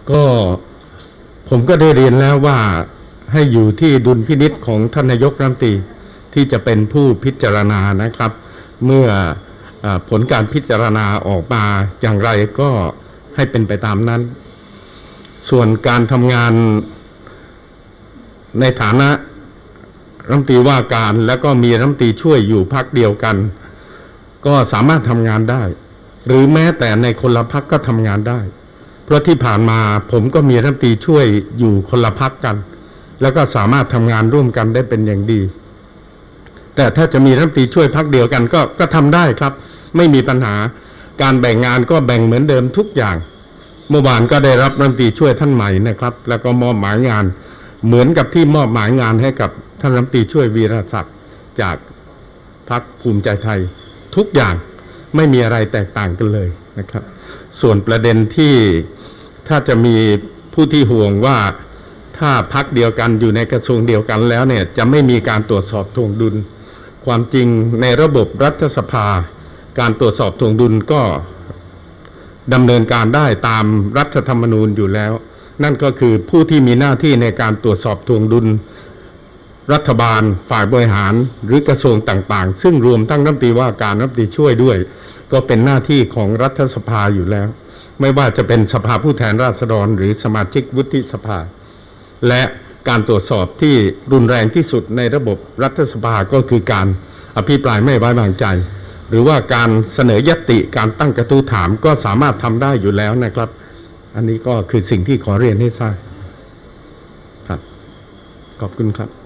ก็ผมก็ได้เรียนแล้วว่าให้อยู่ที่ดุลพินิจของท่านนายกรัฐมนตรีที่จะเป็นผู้พิจารณานะครับเมื่อผลการพิจารณาออกมาอย่างไรก็ให้เป็นไปตามนั้นส่วนการทำงานในฐานะรัฐมนตรีว่าการแล้วก็มีรัฐมนตรีช่วยอยู่พรรคเดียวกันก็สามารถทำงานได้หรือแม้แต่ในคนละพรรคก็ทำงานได้เพราะที่ผ่านมาผมก็มีรัฐมนตรีช่วยอยู่คนละพรรคกันแล้วก็สามารถทำงานร่วมกันได้เป็นอย่างดีแต่ถ้าจะมีรัฐมนตรีช่วยพรรคเดียวกันก็ทำได้ครับไม่มีปัญหาการแบ่งงานก็แบ่งเหมือนเดิมทุกอย่างเมื่อวานก็ได้รับรัฐมนตรีช่วยท่านใหม่นะครับแล้วก็มอบหมายงานเหมือนกับที่มอบหมายงานให้กับท่านรัฐมนตรีช่วยวีรศักดิ์จากพรรคภูมิใจไทยทุกอย่างไม่มีอะไรแตกต่างกันเลยนะครับส่วนประเด็นที่ถ้าจะมีผู้ที่ห่วงว่าถ้าพรรคเดียวกันอยู่ในกระทรวงเดียวกันแล้วเนี่ยจะไม่มีการตรวจสอบทวงดุลความจริงในระบบรัฐสภาการตรวจสอบทวงดุลก็ดำเนินการได้ตามรัฐธรรมนูญอยู่แล้วนั่นก็คือผู้ที่มีหน้าที่ในการตรวจสอบทวงดุลรัฐบาลฝ่ายบริหารหรือกระทรวงต่างๆซึ่งรวมทั้งรัฐมนตรีว่าการรัฐมนตรีช่วยด้วยก็เป็นหน้าที่ของรัฐสภาอยู่แล้วไม่ว่าจะเป็นสภาผู้แทนราษฎรหรือสมาชิกวุฒิสภาและการตรวจสอบที่รุนแรงที่สุดในระบบรัฐสภาก็คือการอภิปรายไม่ไว้วางใจหรือว่าการเสนอญัตติการตั้งกระทู้ถามก็สามารถทำได้อยู่แล้วนะครับอันนี้ก็คือสิ่งที่ขอเรียนให้ทราบครับขอบคุณครับ